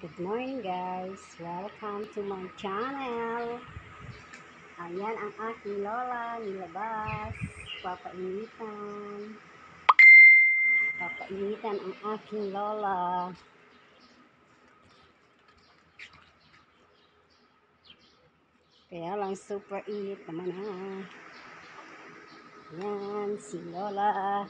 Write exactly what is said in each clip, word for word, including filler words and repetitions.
Good morning guys! Welcome to my channel! Ayan ang aking lola nilabas. Papainitan. Papainitan ang aking lola. Kaya lang super init naman ha. Ayan si lola.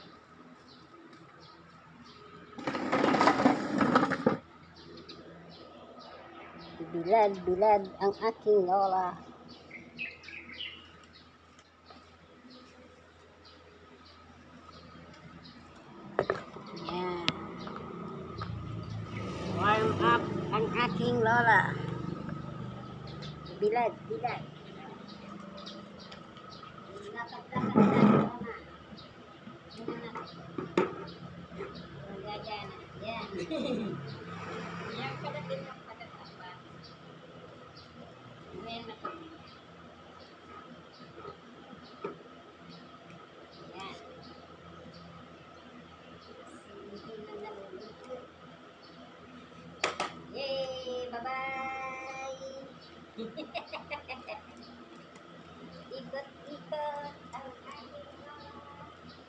Bilad-bilad ang aking lola. Ayan. Warm up ang aking lola. Bilad-bilad. Lakad-lakad Yan. Yan pala din ang pagkakaba. Yan na po. Yan. Hindi na naluluto. Yay! Bye-bye! Ikot-ikot ang aking lola.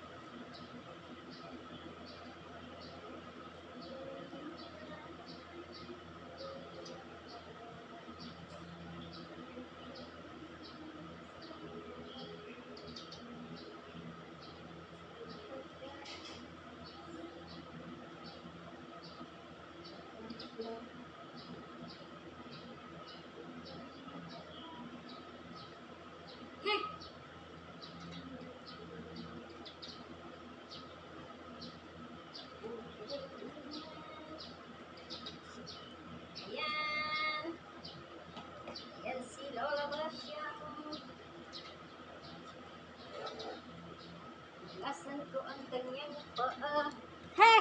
Ayan. Ayan si Lola Basyang. Lasan ko ang kanyang paa. Heh!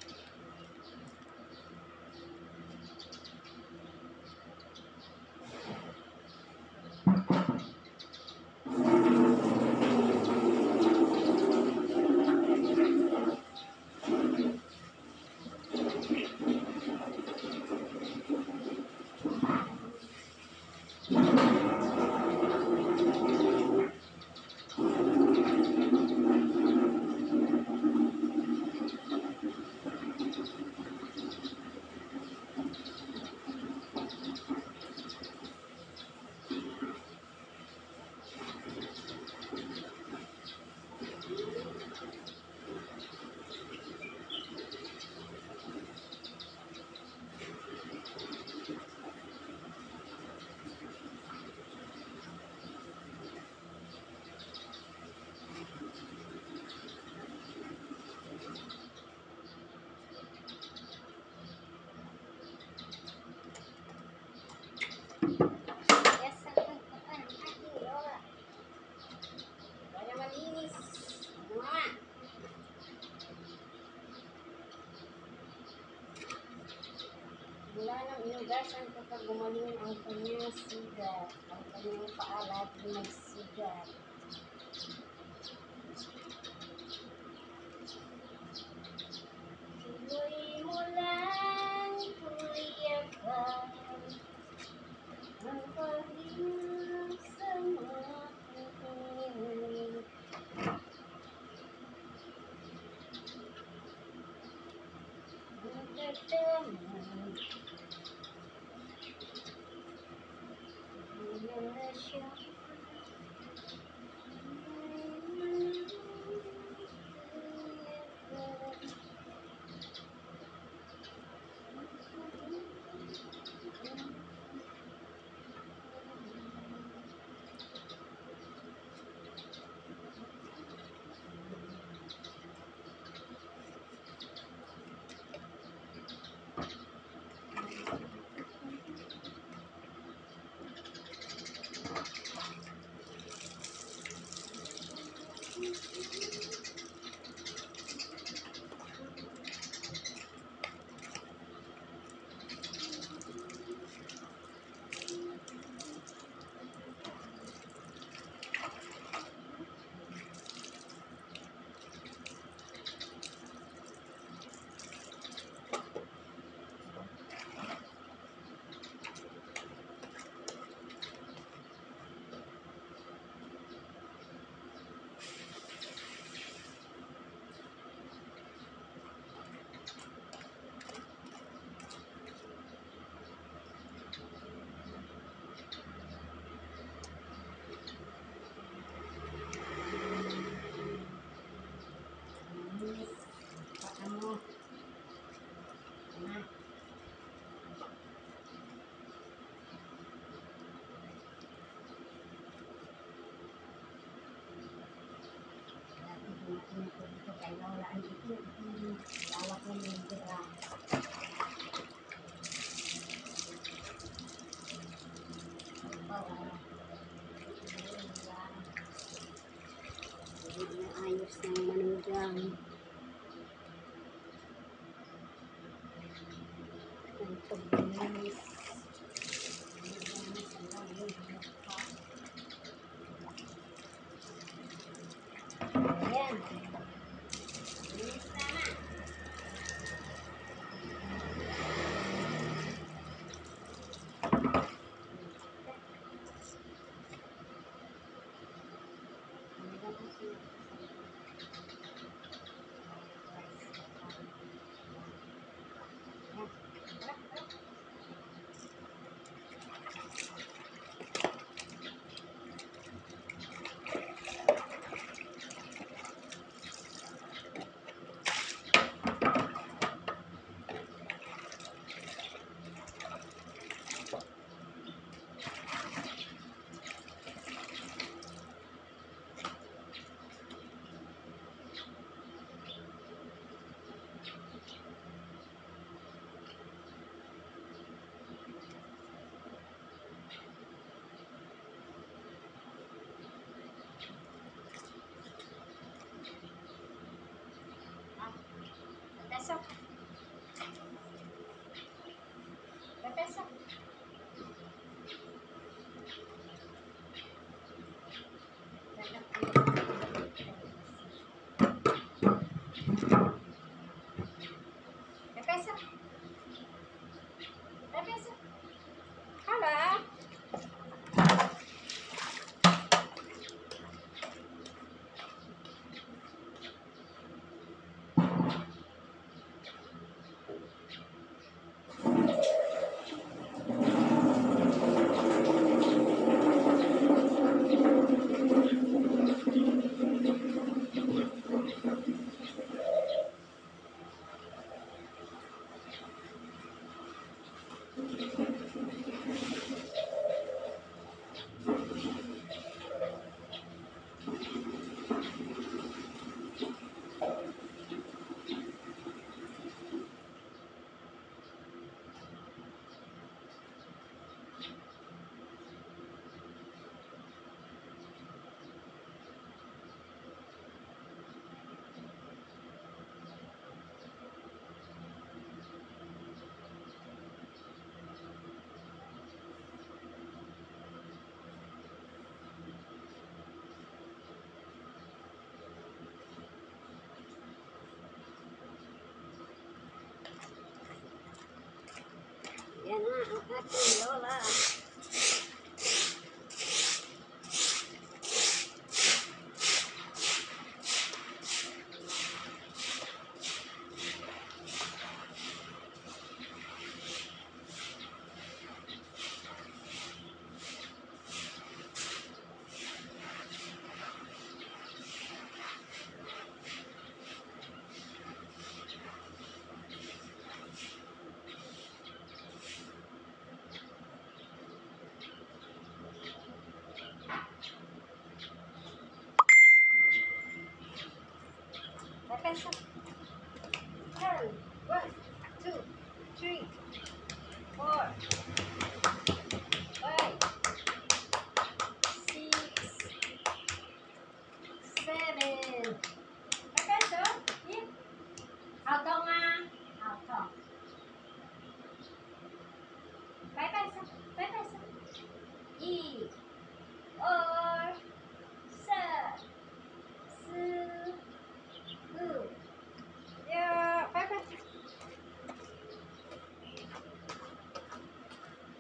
Yes, ang aking lola. Kaya malinis. Mga. Mula nang inugasan kapag gumaling ang kanyang sugat, ang kanyang paalat ay nagsugat. Tuloy mo lang, kuyakan, ang pag-ibig sa mga pagkain. Ang kataman, hindi na siya. Ang ito, lawak na may dira. Para hindi na ayos ng manugang. Ang pagbilis. Manugang sa langit mukha. Ayan. Bilis na na. Pesok. Pesok. Pesok. Pesok. Hala. Yan na ang ating lola. Pesok. Turn. One, two, three, four, five, six, seven. Pesok. Yep. Hào tông à. Hào tông. Bye pesok. Bye pesok. Y. Or. Sa. Su. U. Yeah. Bye bye.